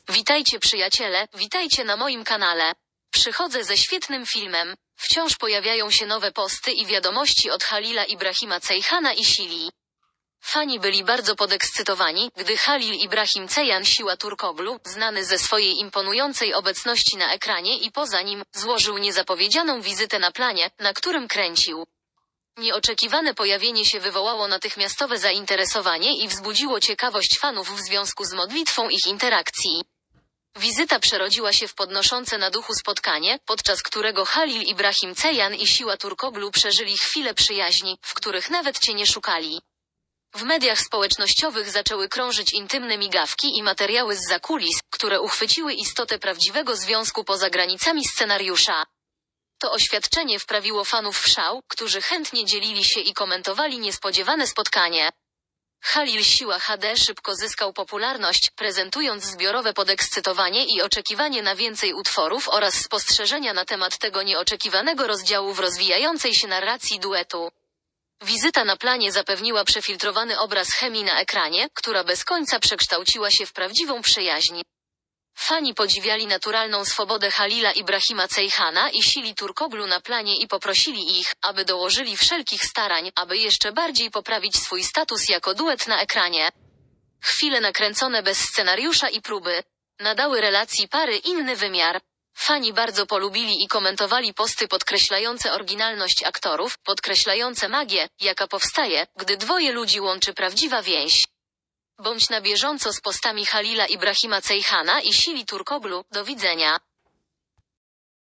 Witajcie przyjaciele, witajcie na moim kanale. Przychodzę ze świetnym filmem. Wciąż pojawiają się nowe posty i wiadomości od Halila Ibrahima Ceyhana i Sili. Fani byli bardzo podekscytowani, gdy Halil Ibrahim Ceyhan Siła Turkoglu, znany ze swojej imponującej obecności na ekranie i poza nim, złożył niezapowiedzianą wizytę na planie, na którym kręcił. Nieoczekiwane pojawienie się wywołało natychmiastowe zainteresowanie i wzbudziło ciekawość fanów w związku z modlitwą ich interakcji. Wizyta przerodziła się w podnoszące na duchu spotkanie, podczas którego Halil Ibrahim Ceyhan i Siła Turkoglu przeżyli chwile przyjaźni, w których nawet cię nie szukali. W mediach społecznościowych zaczęły krążyć intymne migawki i materiały z zakulis, które uchwyciły istotę prawdziwego związku poza granicami scenariusza. To oświadczenie wprawiło fanów w szał, którzy chętnie dzielili się i komentowali niespodziewane spotkanie. Halil Siła HD szybko zyskał popularność, prezentując zbiorowe podekscytowanie i oczekiwanie na więcej utworów oraz spostrzeżenia na temat tego nieoczekiwanego rozdziału w rozwijającej się narracji duetu. Wizyta na planie zapewniła przefiltrowany obraz chemii na ekranie, która bez końca przekształciła się w prawdziwą przyjaźń. Fani podziwiali naturalną swobodę Halila Ibrahima Ceyhana i Sili Turkoglu na planie i poprosili ich, aby dołożyli wszelkich starań, aby jeszcze bardziej poprawić swój status jako duet na ekranie. Chwile nakręcone bez scenariusza i próby nadały relacji pary inny wymiar. Fani bardzo polubili i komentowali posty podkreślające oryginalność aktorów, podkreślające magię, jaka powstaje, gdy dwoje ludzi łączy prawdziwa więź. Bądź na bieżąco z postami Halila Ibrahima Ceyhana i Sili Turkoglu. Do widzenia.